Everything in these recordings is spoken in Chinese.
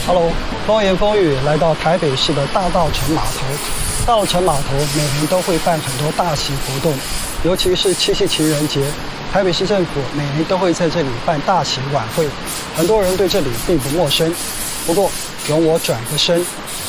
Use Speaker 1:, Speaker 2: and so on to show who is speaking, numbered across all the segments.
Speaker 1: Hello， 风言风语来到台北市的大稻埕码头。大稻埕码头每年都会办很多大型活动，尤其是七夕情人节，台北市政府每年都会在这里办大型晚会，很多人对这里并不陌生。不过，容我转个身，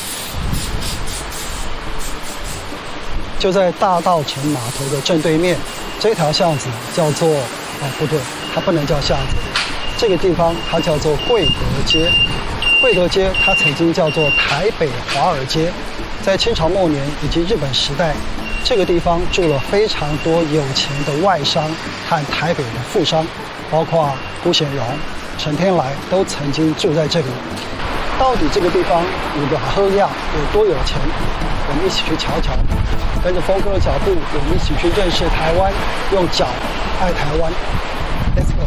Speaker 1: 就在大稻埕码头的正对面，这条巷子叫做不对，它不能叫巷子，这个地方它叫做贵德街。贵德街它曾经叫做台北华尔街，在清朝末年以及日本时代，这个地方住了非常多有钱的外商和台北的富商，包括辜显荣、陈天来都曾经住在这里。到底这个地方有个何样，有多有钱？我们一起去瞧瞧。跟着峰哥的脚步，我们一起去认识台湾，用脚爱台湾。Let's go。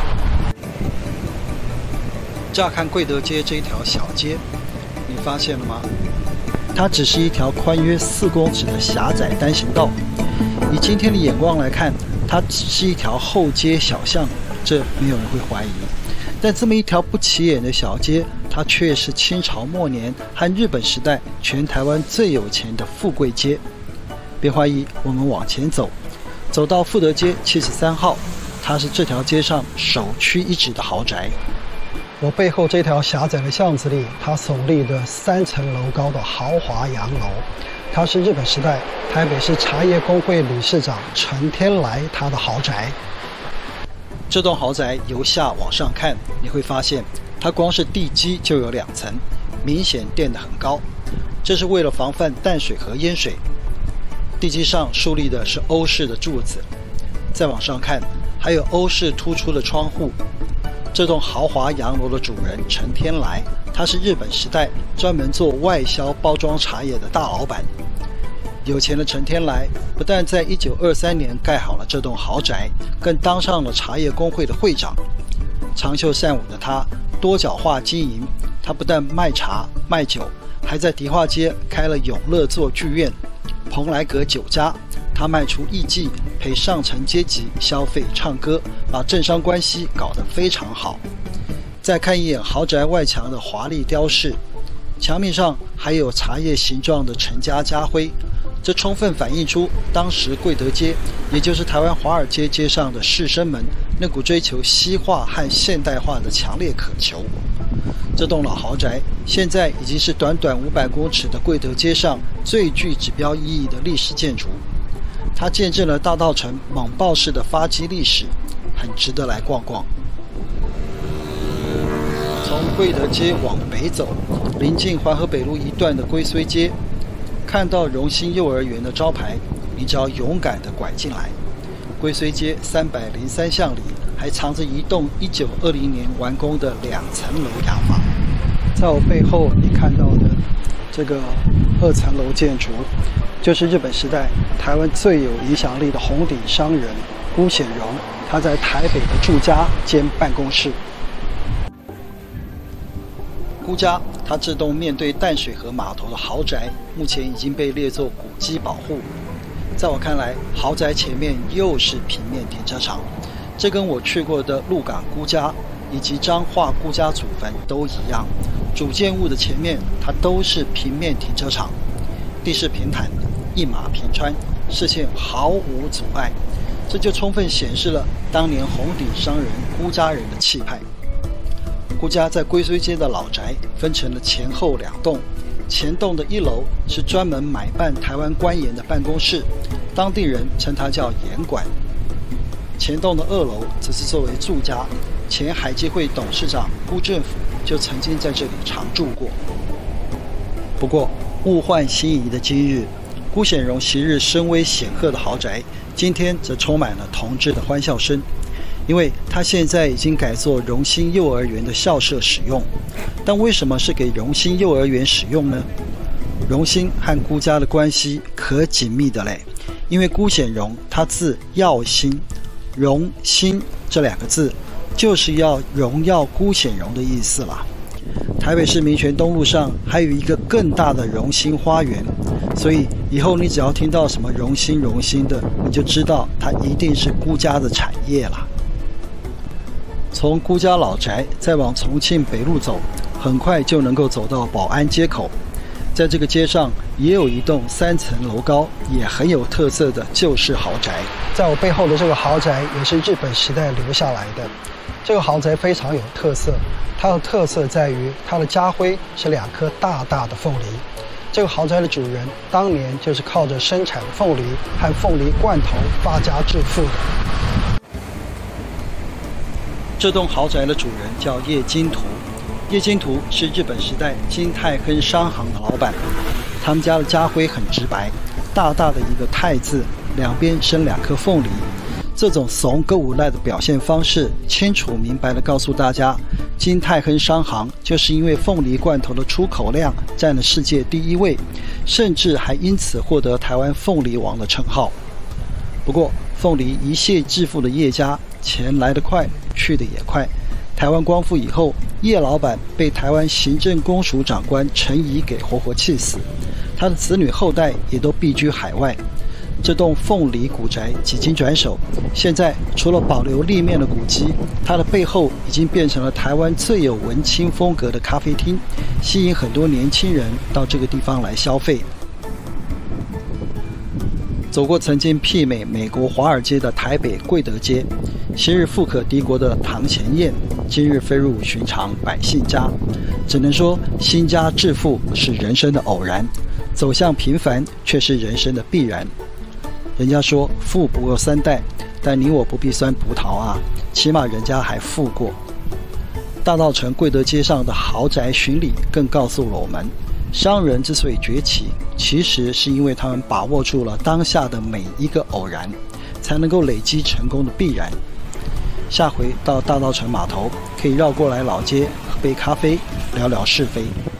Speaker 1: 乍看贵德街这一条小街，你发现了吗？它只是一条宽约4公尺的狭窄单行道。以今天的眼光来看，它只是一条后街小巷，这没有人会怀疑。但这么一条不起眼的小街，它却是清朝末年和日本时代全台湾最有钱的富贵街。别怀疑，我们往前走，走到富德街73号，它是这条街上首屈一指的豪宅。我背后这条狭窄的巷子里，它耸立着3层楼高的豪华洋楼，它是日本时代台北市茶叶工会理事长陈天来他的豪宅。这栋豪宅由下往上看，你会发现它光是地基就有2层，明显垫得很高，这是为了防范淡水河淹水。地基上竖立的是欧式的柱子，再往上看还有欧式突出的窗户。这栋豪华洋楼的主人陈天来，他是日本时代专门做外销包装茶叶的大老板。有钱的陈天来不但在1923年盖好了这栋豪宅，更当上了茶叶工会的会长。长袖善舞的他多角化经营，他不但卖茶卖酒，还在迪化街开了永乐座剧院、蓬莱阁酒家。他卖出艺妓，陪上层阶级消费唱歌，把政商关系搞得非常好。再看一眼豪宅外墙的华丽雕饰，墙面上还有茶叶形状的陈家家徽，这充分反映出当时贵德街，也就是台湾华尔街街上的士绅们那股追求西化和现代化的强烈渴求。这栋老豪宅现在已经是短短500公尺的贵德街上最具指标意义的历史建筑。它见证了大稻埕猛爆式的发迹历史，很值得来逛逛。从贵德街往北走，临近环河北路一段的龟虽街，看到荣兴幼儿园的招牌，你只要勇敢地拐进来。龟虽街303巷里还藏着一栋1920年完工的2层楼洋房。在我背后你看到的这个2层楼建筑，就是日本时代台湾最有影响力的红顶商人辜显荣他在台北的住家兼办公室。辜家他这栋面对淡水河码头的豪宅，目前已经被列作古迹保护。在我看来，豪宅前面又是平面停车场，这跟我去过的鹿港辜家以及彰化辜家祖坟都一样，主建物的前面它都是平面停车场，地势平坦，一马平川，视线毫无阻碍，这就充分显示了当年红顶商人辜家人的气派。辜家在龟虽街的老宅分成了前后2栋，前栋的1楼是专门买办台湾官盐的办公室，当地人称它叫盐馆。前栋的2楼则是作为住家，前海基会董事长辜振甫就曾经在这里常住过。不过物换星移的今日，辜显荣昔日声威显赫的豪宅，今天则充满了同志的欢笑声，因为他现在已经改作荣兴幼儿园的校舍使用。但为什么是给荣兴幼儿园使用呢？荣兴和辜家的关系可紧密的嘞，因为辜显荣他字耀兴，荣兴这2个字就是要荣耀辜显荣的意思啦。台北市民权东路上还有一个更大的荣兴花园，所以以后你只要听到什么荣兴的，你就知道它一定是辜家的产业啦。从辜家老宅再往重庆北路走， 很快就能够走到保安街口。在这个街上也有一栋3层楼高也很有特色的旧式豪宅。在我背后的这个豪宅也是日本时代留下来的。这个豪宅非常有特色，它的特色在于它的家徽是2颗大大的凤梨。这个豪宅的主人当年就是靠着生产凤梨和凤梨罐头发家致富的。这栋豪宅的主人叫叶金图。叶金图是日本时代金泰亨商行的老板，他们家的家徽很直白，大大的一个泰字，两边生2颗凤梨。这种怂歌舞赖的表现方式，清楚明白地告诉大家，金泰亨商行就是因为凤梨罐头的出口量占了世界第1位，甚至还因此获得台湾凤梨王的称号。不过，凤梨一泻致富的叶家，钱来得快，去得也快。台湾光复以后，叶老板被台湾行政公署长官陈仪给活活气死，他的子女后代也都避居海外。这栋凤梨古宅几经转手，现在除了保留立面的古迹，它的背后已经变成了台湾最有文青风格的咖啡厅，吸引很多年轻人到这个地方来消费。走过曾经媲美美国华尔街的台北贵德街，昔日富可敌国的堂前燕，今日飞入寻常百姓家。只能说兴家致富是人生的偶然，走向平凡却是人生的必然。人家说富不过3代，但你我不必酸葡萄啊，起码人家还富过。大稻埕贵德街上的豪宅巡礼更告诉了我们，商人之所以崛起，其实是因为他们把握住了当下的每一个偶然，才能够累积成功的必然。下回到大稻埕码头，可以绕过来老街喝杯咖啡，聊聊是非。